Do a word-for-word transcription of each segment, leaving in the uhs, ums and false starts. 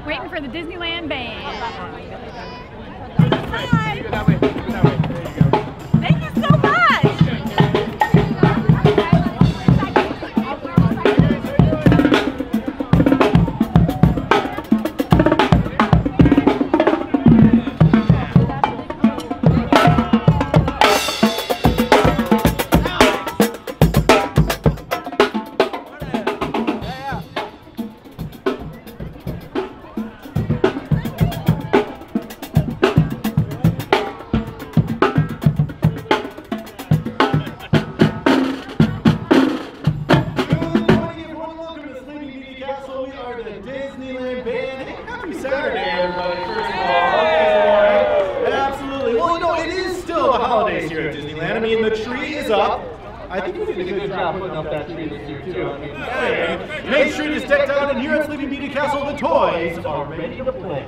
waiting for the Disneyland Band. Hi. Go that way. Go that way. There you go. Thank you so much. Disneyland Band. Hey, happy Saturday, everybody, first of all. Yeah, absolutely. Well, you know, it is still the holidays here at Disneyland. I mean, the tree is up. I think we did a good job putting up that tree this year, too. I mean, hey, Main Street is decked out, and here at Sleeping Beauty Castle, the toys are ready to play.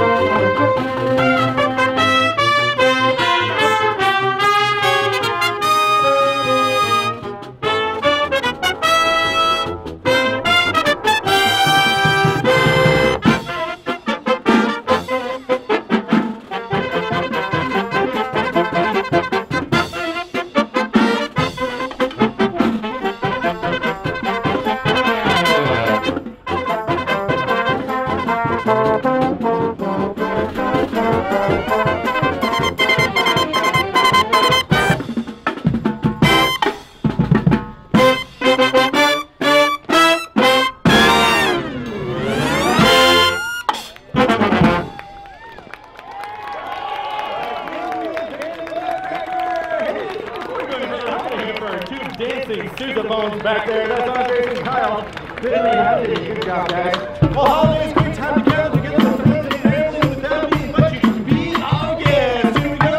Back there, that's Andres and Kyle. Really had it. Good job, guys. Well, holidays, great time to gather together with friends and family. With that, we invite you to be our guests. Here we go.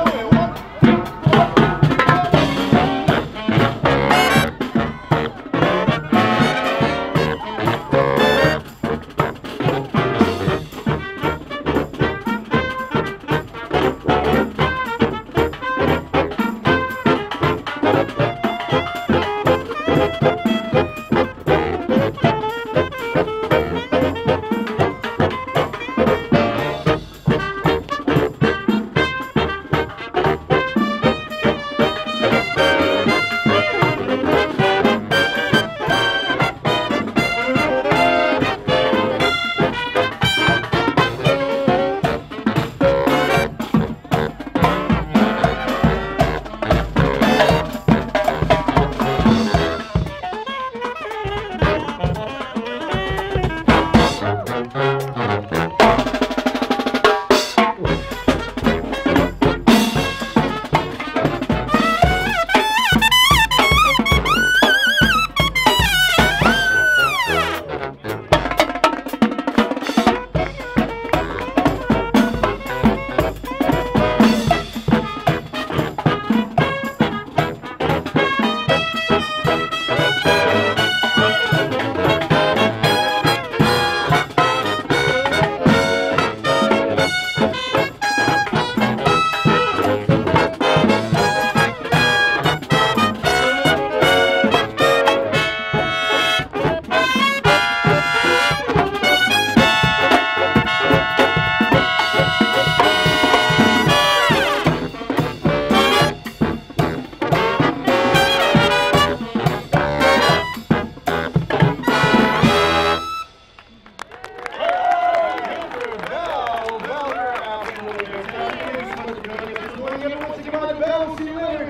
Belle, see you later.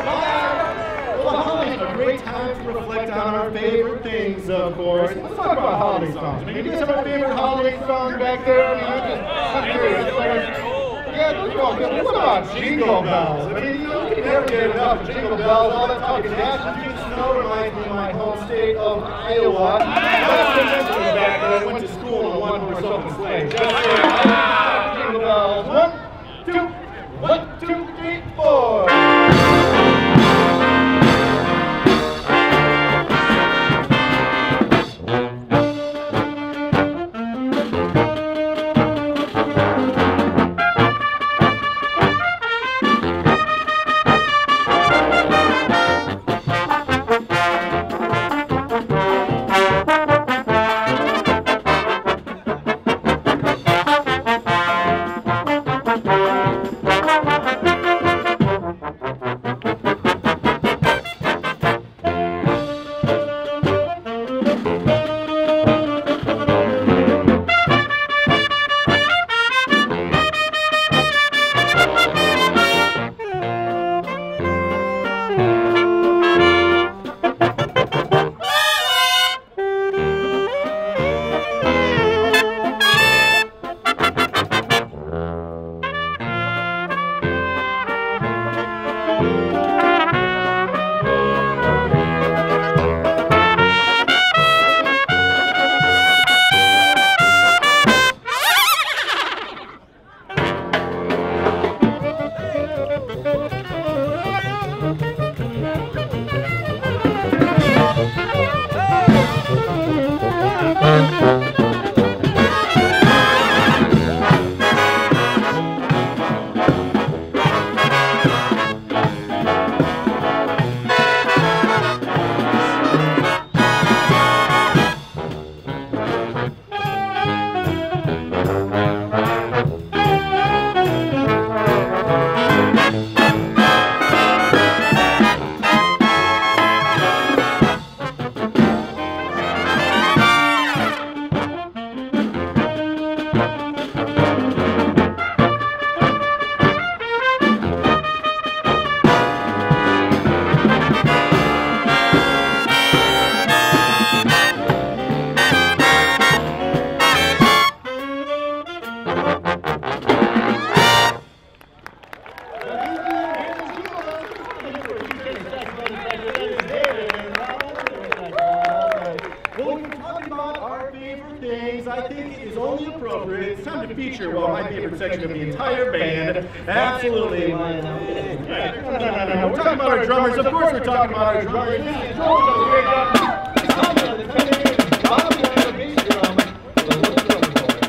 Bye-bye. Well, holidays are a great time to reflect on our favorite things, of course. Let's talk about holiday songs. I mean, you guys have a favorite holiday song back there? I mean, I'm just, I'm curious. Yeah, those are all good. What about Jingle Bells? I mean, you know, you can never get enough of Jingle Bells. All that talking National Snow reminds me of my home state of Iowa. Last semester back when I went to school on one horse open sleigh. Just saying, Jingle Bells. One, two, one, two, three, four. favorite section of the entire band. Absolutely. Right. No, no, no, no, no. We're talking about our drummers. Of course we're talking about our drummers. This is George over here. Tom, the tenor, Bobby on the bass drum. Well, what's the drummer going?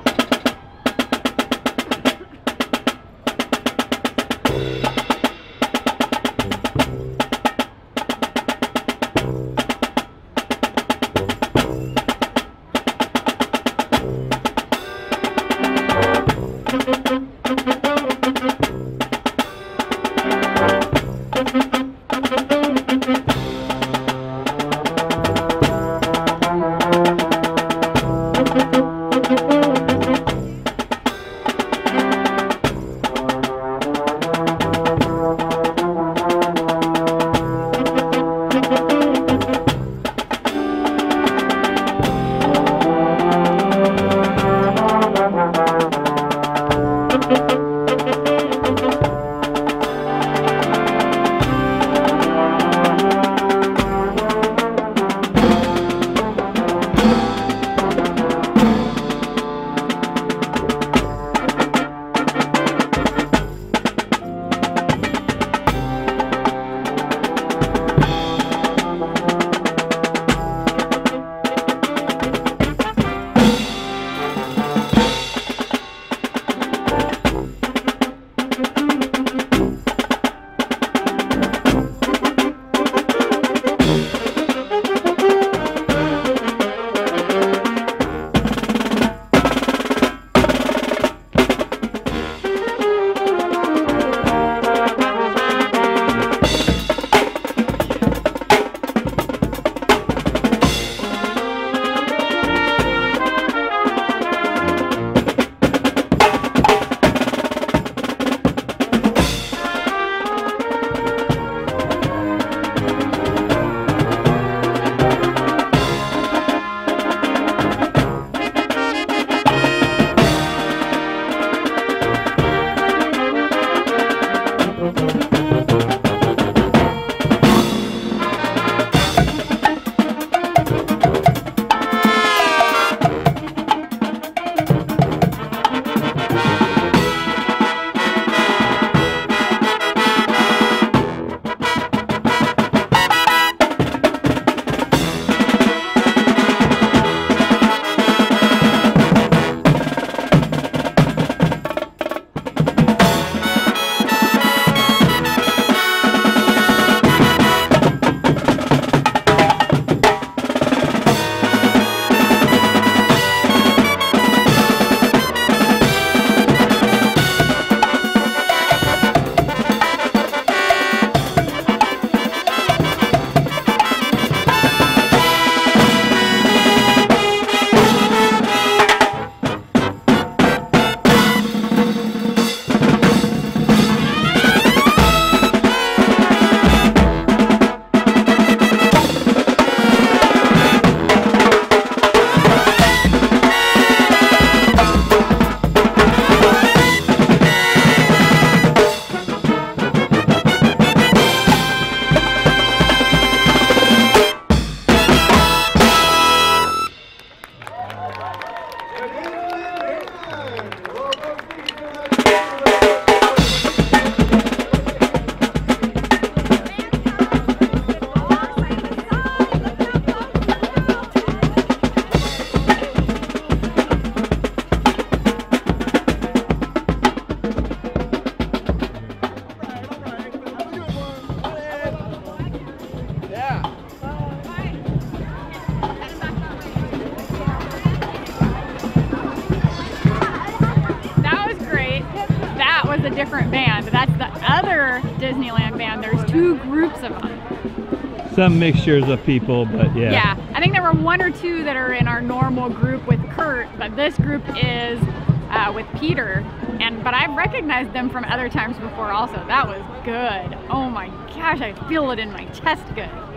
different band. That's the other Disneyland Band. There's two groups of them. Some mixtures of people, but yeah. Yeah, I think there were one or two that are in our normal group with Kurt, but this group is uh, with Peter. And but I've recognized them from other times before also. That was good. Oh my gosh, I feel it in my chest good.